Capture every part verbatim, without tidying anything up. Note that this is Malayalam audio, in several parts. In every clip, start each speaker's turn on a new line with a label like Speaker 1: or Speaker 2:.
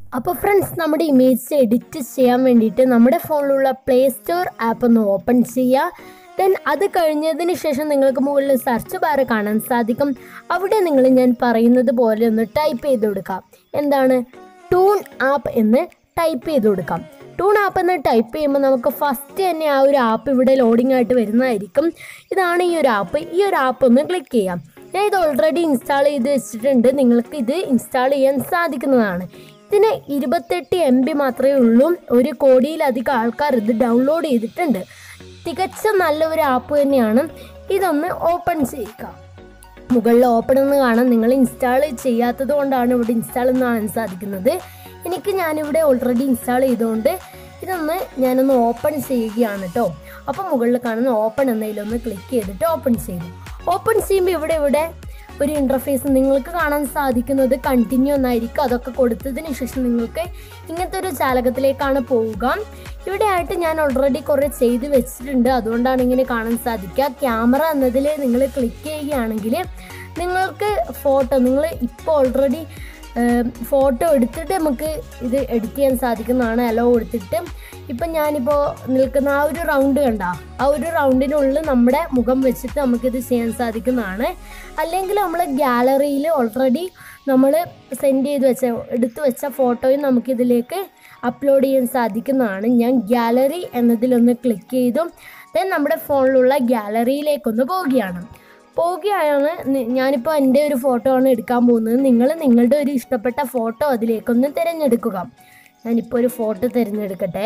Speaker 1: അപ്പോൾ ഫ്രണ്ട്സ്, നമ്മുടെ ഇമേജ് എഡിറ്റ് ചെയ്യാൻ വേണ്ടിയിട്ട് നമ്മുടെ ഫോണിലുള്ള പ്ലേ സ്റ്റോർ ആപ്പ് ഒന്ന് ഓപ്പൺ ചെയ്യുക. ദെൻ അത് കഴിഞ്ഞതിന് ശേഷം നിങ്ങൾക്ക് മുകളിൽ സെർച്ച് ബാർ കാണാൻ സാധിക്കും. അവിടെ നിങ്ങൾ ഞാൻ പറയുന്നത് പോലെ ഒന്ന് ടൈപ്പ് ചെയ്ത് കൊടുക്കാം. എന്താണ്? ടൂൺ ആപ്പ് എന്ന് ടൈപ്പ് ചെയ്ത് കൊടുക്കാം. ടൂൺ ആപ്പ് എന്ന് ടൈപ്പ് ചെയ്യുമ്പോൾ നമുക്ക് ഫസ്റ്റ് തന്നെ ആ ഒരു ആപ്പ് ഇവിടെ ലോഡിംഗ് ആയിട്ട് വരുന്നതായിരിക്കും. ഇതാണ് ഈ ഒരു ആപ്പ്. ഈ ഒരു ആപ്പ് ഒന്ന് ക്ലിക്ക് ചെയ്യാം. ഞാൻ ഇത് ഓൾറെഡി ഇൻസ്റ്റാൾ ചെയ്ത് വെച്ചിട്ടുണ്ട്. നിങ്ങൾക്ക് ഇത് ഇൻസ്റ്റാൾ ചെയ്യാൻ സാധിക്കുന്നതാണ്. ഇതിന് ഇരുപത്തെട്ട് എം ബി മാത്രമേ ഉള്ളൂ. ഒരു കോടിയിലധികം ആൾക്കാർ ഇത് ഡൗൺലോഡ് ചെയ്തിട്ടുണ്ട്. തികച്ച നല്ലൊരു ആപ്പ് തന്നെയാണ്. ഇതൊന്ന് ഓപ്പൺ ചെയ്യുക. മുകളിൽ ഓപ്പൺ എന്ന് കാണാം. നിങ്ങൾ ഇൻസ്റ്റാൾ ചെയ്യാത്തത് കൊണ്ടാണ് ഇവിടെ ഇൻസ്റ്റാൾ എന്ന് കാണാൻ സാധിക്കുന്നത്. എനിക്ക് ഞാനിവിടെ ഓൾറെഡി ഇൻസ്റ്റാൾ ചെയ്തുകൊണ്ട് ഇതൊന്ന് ഞാനൊന്ന് ഓപ്പൺ ചെയ്യുകയാണ് കേട്ടോ. അപ്പോൾ മുകളിൽ കാണുന്ന ഓപ്പൺ എന്നതിലൊന്ന് ക്ലിക്ക് ചെയ്തിട്ട് ഓപ്പൺ ചെയ്തു. ഓപ്പൺ ചെയ്യുമ്പോൾ ഇവിടെ ഇവിടെ ഒരു ഇൻ്റർഫേസ് നിങ്ങൾക്ക് കാണാൻ സാധിക്കുന്നത് കണ്ടിന്യൂ എന്നായിരിക്കും. അതൊക്കെ കൊടുത്തതിന് ശേഷം നിങ്ങൾക്ക് ഇങ്ങനത്തെ ഒരു ജാലകത്തിലേക്കാണ് പോവുക. ഇവിടെ ആയിട്ട് ഞാൻ ഓൾറെഡി കുറേ ചെയ്ത് വെച്ചിട്ടുണ്ട്. അതുകൊണ്ടാണ് ഇങ്ങനെ കാണാൻ സാധിക്കുക. ക്യാമറ എന്നതിൽ നിങ്ങൾ ക്ലിക്ക് ചെയ്യുകയാണെങ്കിൽ നിങ്ങൾക്ക് ഫോട്ടോ നിങ്ങൾ ഇപ്പോൾ ഓൾറെഡി ഫോട്ടോ എടുത്തിട്ട് നമുക്ക് ഇത് എഡിറ്റ് ചെയ്യാൻ സാധിക്കുന്നതാണ്. അലോ കൊടുത്തിട്ട് ഇപ്പം ഞാനിപ്പോൾ നിൽക്കുന്ന ആ ഒരു റൗണ്ട് കണ്ട ആ ഒരു റൗണ്ടിനുള്ളിൽ നമ്മുടെ മുഖം വെച്ചിട്ട് നമുക്കിത് ചെയ്യാൻ സാധിക്കുന്നതാണ്. അല്ലെങ്കിൽ നമ്മൾ ഗാലറിയിൽ ഓൾറെഡി നമ്മൾ സെൻഡ് ചെയ്ത് വെച്ച എടുത്തു വെച്ച ഫോട്ടോയും നമുക്കിതിലേക്ക് അപ്ലോഡ് ചെയ്യാൻ സാധിക്കുന്നതാണ്. ഞാൻ ഗാലറി എന്നതിലൊന്ന് ക്ലിക്ക് ചെയ്തു. ദെൻ നമ്മുടെ ഫോണിലുള്ള ഗാലറിയിലേക്കൊന്ന് പോവുകയാണ്. പോവുകയാണ് ഞാനിപ്പോൾ എൻ്റെ ഒരു ഫോട്ടോ ആണ് എടുക്കാൻ പോകുന്നത്. നിങ്ങൾ നിങ്ങളുടെ ഒരു ഇഷ്ടപ്പെട്ട ഫോട്ടോ അതിലേക്കൊന്ന് തിരഞ്ഞെടുക്കുക. ഞാനിപ്പോൾ ഒരു ഫോട്ടോ തിരഞ്ഞെടുക്കട്ടെ.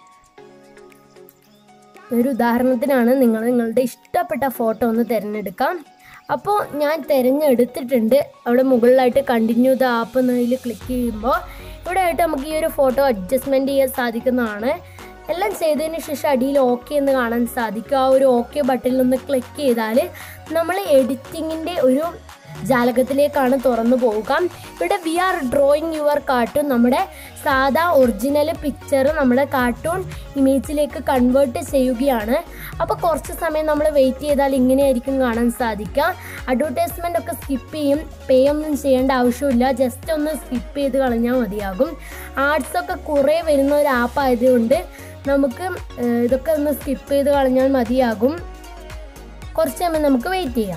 Speaker 1: ഒരു ഉദാഹരണത്തിനാണ് നിങ്ങൾ നിങ്ങളുടെ ഇഷ്ടപ്പെട്ട ഫോട്ടോ ഒന്ന് തിരഞ്ഞെടുക്കാം. അപ്പോൾ ഞാൻ തിരഞ്ഞെടുത്തിട്ടുണ്ട്. അവിടെ മുകളിലായിട്ട് കണ്ടിന്യൂ ദ ആപ്പ് എന്നതിൽ ക്ലിക്ക് ചെയ്യുമ്പോൾ ഇവിടെ ആയിട്ട് നമുക്ക് ഈ ഒരു ഫോട്ടോ അഡ്ജസ്റ്റ്മെൻറ്റ് ചെയ്യാൻ സാധിക്കുന്നതാണ്. എല്ലാം ചെയ്തതിന് ശേഷം അടിയിൽ ഓക്കെ എന്ന് കാണാൻ സാധിക്കും. ആ ഒരു ഓക്കെ ബട്ടണിൽ ഒന്ന് ക്ലിക്ക് ചെയ്താൽ നമ്മൾ എഡിറ്റിങ്ങിൻ്റെ ഒരു ജാലകത്തിലേക്കാണ് തുറന്നു പോവുക. ഇവിടെ we are drawing your cartoon, നമ്മുടെ സാധാ ഒറിജിനൽ പിക്ചർ നമ്മുടെ കാർട്ടൂൺ ഇമേജിലേക്ക് കൺവേർട്ട് ചെയ്യുകയാണ്. അപ്പോൾ കുറച്ച് സമയം നമ്മൾ വെയിറ്റ് ചെയ്താൽ ഇങ്ങനെയായിരിക്കും കാണാൻ സാധിക്കുക. അഡ്വർടൈസ്മെൻ്റ് ഒക്കെ സ്കിപ്പ് ചെയ്യും. പേ ഒന്നും ചെയ്യേണ്ട ആവശ്യമില്ല. ജസ്റ്റ് ഒന്ന് സ്കിപ്പ് ചെയ്ത് കളഞ്ഞാൽ മതിയാകും. ആഡ്സൊക്കെ കുറേ വരുന്ന ഒരു ആപ്പ് ആയതുകൊണ്ട് നമുക്ക് ഇതൊക്കെ ഒന്ന് സ്കിപ്പ് ചെയ്ത് കളഞ്ഞാൽ മതിയാകും. കുറച്ച് സമയം നമുക്ക് വെയിറ്റ് ചെയ്യാം.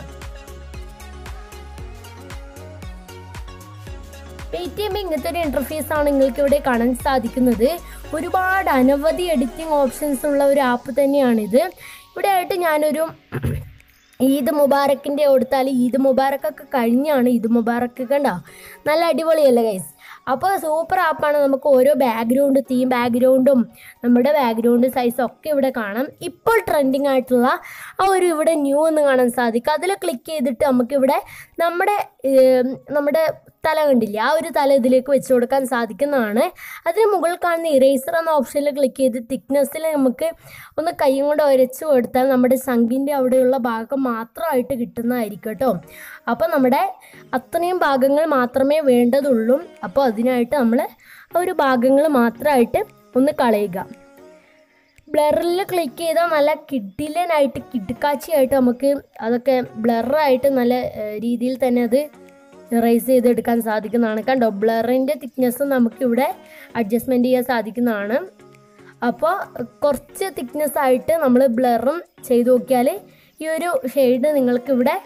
Speaker 1: വെയിറ്റ് ചെയ്യുമ്പോൾ ഇങ്ങനത്തെ ഒരു ഇൻ്റർഫേസ് ആണ് നിങ്ങൾക്ക് ഇവിടെ കാണാൻ സാധിക്കുന്നത്. ഒരുപാട് അനവധി എഡിറ്റിംഗ് ഓപ്ഷൻസ് ഉള്ള ഒരു ആപ്പ് തന്നെയാണിത്. ഇവിടെ ആയിട്ട് ഞാനൊരു ഈദ് മുബാറക്കിൻ്റെ കൊടുത്താൽ ഈദ് മുബാറക്കൊക്കെ കഴിഞ്ഞാണ്. ഈദ് മുബാറക്ക് കണ്ടോ, നല്ല അടിപൊളിയല്ലേ ഗൈസ്? അപ്പോൾ സൂപ്പർ ആപ്പാണ്. നമുക്ക് ഓരോ ബാക്ക്ഗ്രൗണ്ട് തീം ബാക്ക്ഗ്രൗണ്ടും നമ്മുടെ ബാക്ക്ഗ്രൗണ്ട് സൈസും ഒക്കെ ഇവിടെ കാണാം. ഇപ്പോൾ ട്രെൻഡിങ് ആയിട്ടുള്ള ആ ഒരു ഇവിടെ ന്യൂ എന്ന് കാണാൻ സാധിക്കും. അതിൽ ക്ലിക്ക് ചെയ്തിട്ട് നമുക്കിവിടെ നമ്മുടെ നമ്മുടെ തല കണ്ടില്ലേ, ആ ഒരു തല ഇതിലേക്ക് വെച്ച് കൊടുക്കാൻ സാധിക്കുന്നതാണ്. അതിന് മുകളിൽ കാണുന്ന ഇറേസർ എന്ന ഓപ്ഷനിൽ ക്ലിക്ക് ചെയ്ത് തിക്നെസ്സിൽ നമുക്ക് ഒന്ന് കൈയും കൊണ്ട് ഉരച്ച് കൊടുത്താൽ നമ്മുടെ ശങ്കിൻ്റെ അവിടെയുള്ള ഭാഗം മാത്രമായിട്ട് കിട്ടുന്നതായിരിക്കും കേട്ടോ. അപ്പോൾ നമ്മുടെ അത്രയും ഭാഗങ്ങൾ മാത്രമേ വേണ്ടതുള്ളൂ. അപ്പോൾ അതിനായിട്ട് നമ്മൾ ആ ഒരു ഭാഗങ്ങൾ മാത്രമായിട്ട് ഒന്ന് കളയുക. ബ്ലറിൽ ക്ലിക്ക് ചെയ്താൽ നല്ല കിഡിലനായിട്ട് കിടുക്കാച്ചിയായിട്ട് നമുക്ക് അതൊക്കെ ബ്ലറായിട്ട് നല്ല രീതിയിൽ തന്നെ അത് ഇറേസ് ചെയ്തെടുക്കാൻ സാധിക്കുന്നതാണ്. കണ്ടോ, ബ്ലറിൻ്റെ തിക്നെസ് നമുക്കിവിടെ അഡ്ജസ്റ്റ്മെൻറ്റ് ചെയ്യാൻ സാധിക്കുന്നതാണ്. അപ്പോൾ കുറച്ച് തിക്നെസ് ആയിട്ട് നമ്മൾ ബ്ലറും ചെയ്ത് നോക്കിയാൽ ഈ ഒരു ഷെയ്ഡ് നിങ്ങൾക്കിവിടെ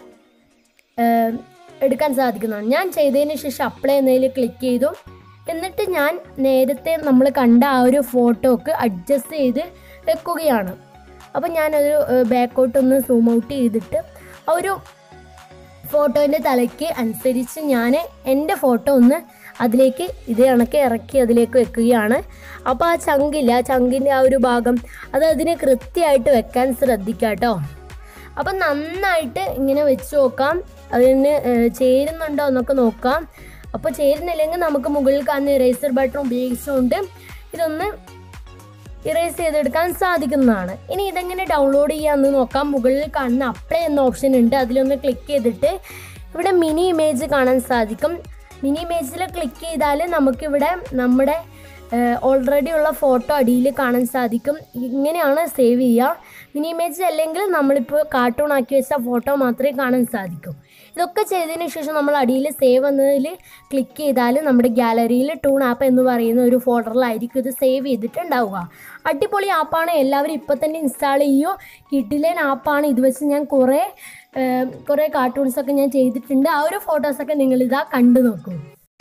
Speaker 1: എടുക്കാൻ സാധിക്കുന്നതാണ്. ഞാൻ ചെയ്തതിന് ശേഷം അപ്ലൈ എന്നതിൽ ക്ലിക്ക് ചെയ്തു. എന്നിട്ട് ഞാൻ നേരത്തെ നമ്മൾ കണ്ട ആ ഒരു ഫോട്ടോക്ക് അഡ്ജസ്റ്റ് ചെയ്ത് വെക്കുകയാണ്. അപ്പോൾ ഞാനൊരു ബാക്കോട്ടൊന്ന് സൂം ഔട്ട് ചെയ്തിട്ട് ആ ഒരു ഫോട്ടോൻ്റെ തലയ്ക്ക് അനുസരിച്ച് ഞാൻ എൻ്റെ ഫോട്ടോ ഒന്ന് അതിലേക്ക് ഇതേ കണക്ക് ഇറക്കി അതിലേക്ക് വെക്കുകയാണ്. അപ്പോൾ ആ ചങ്കില്ല, ആ ചങ്കിൻ്റെ ആ ഒരു ഭാഗം അത് അതിന് കൃത്യമായിട്ട് വെക്കാൻ ശ്രദ്ധിക്കുക കേട്ടോ. അപ്പം നന്നായിട്ട് ഇങ്ങനെ വെച്ച് നോക്കാം, അതിന് ചേരുന്നുണ്ടോ എന്നൊക്കെ നോക്കാം. അപ്പോൾ ചേരുന്നില്ലെങ്കിൽ നമുക്ക് മുകളിൽ കാണുന്ന ഇറേസർ ബട്ടൺ ഉപയോഗിച്ചുകൊണ്ട് ഇതൊന്ന് ഇറേസ് ചെയ്തെടുക്കാൻ സാധിക്കുന്നതാണ്. ഇനി ഇതെങ്ങനെ ഡൗൺലോഡ് ചെയ്യാമെന്ന് നോക്കാം. മുകളിൽ കാണുന്ന അപ്ലൈ എന്ന ഓപ്ഷൻ ഉണ്ട്. അതിലൊന്ന് ക്ലിക്ക് ചെയ്തിട്ട് ഇവിടെ മിനി ഇമേജ് കാണാൻ സാധിക്കും. മിനി ഇമേജിൽ ക്ലിക്ക് ചെയ്താൽ നമുക്കിവിടെ നമ്മുടെ ഓൾറെഡി ഉള്ള ഫോട്ടോ അടിയിൽ കാണാൻ സാധിക്കും. ഇങ്ങനെയാണ് സേവ് ചെയ്യുക. മിനി ഇമേജ് അല്ലെങ്കിൽ നമ്മളിപ്പോൾ കാർട്ടൂൺ ആക്കി വെച്ച ഫോട്ടോ മാത്രമേ കാണാൻ സാധിക്കൂ. ഇതൊക്കെ ചെയ്തതിന് ശേഷം നമ്മൾ അടിയിൽ സേവ് എന്നതിൽ ക്ലിക്ക് ചെയ്താൽ നമ്മുടെ ഗാലറിയിൽ ടൂൺ ആപ്പ് എന്ന് പറയുന്ന ഒരു ഫോൾഡറിലായിരിക്കും ഇത് സേവ് ചെയ്തിട്ടുണ്ടാവുക. അടിപൊളി ആപ്പാണ്, എല്ലാവരും ഇപ്പം തന്നെ ഇൻസ്റ്റാൾ ചെയ്യുമോ. കിഡിലൻ ആപ്പാണ്. ഇത് വെച്ച് ഞാൻ കുറേ കുറേ കാർട്ടൂൺസൊക്കെ ഞാൻ ചെയ്തിട്ടുണ്ട്. ആ ഒരു ഫോട്ടോസൊക്കെ നിങ്ങളിതാ കണ്ടു നോക്കൂ.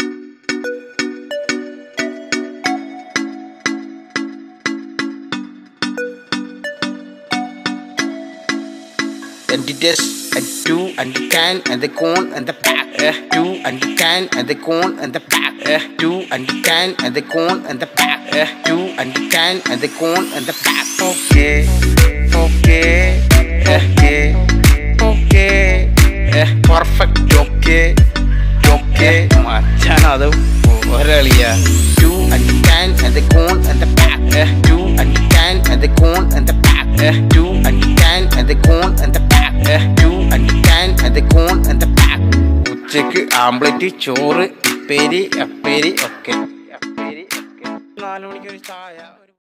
Speaker 2: And the dash and two and the can and the cone and the back uh, two and the can and the cone and the back uh, two and the can and the cone and the back uh, two and the can and the cone and the back. Okay, okay, okay, okay, uh, perfect. Okay, okay, മച്ചാണ് അത് ഒരളിയാ. Two and the can and the cone and the back uh, two and the can and the cone and the back uh, two and the can and the cone and the back two and the can and the cone and the back. ഉച്ചക്ക് ആംബ്ലറ്റ്, ചോറ്, ഉപ്പേരി, അപ്പേരി ഒക്കെ. നാല് മണിക്കൊരു ചായ.